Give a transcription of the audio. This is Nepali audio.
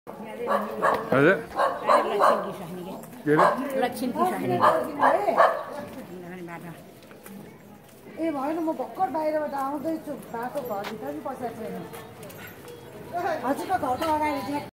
हजुर ए भएन म भर्खर बाहिरबाट आउँदैछु बाटो घरभित्र पनि पसेको छैन हजुरको घरको अगाडि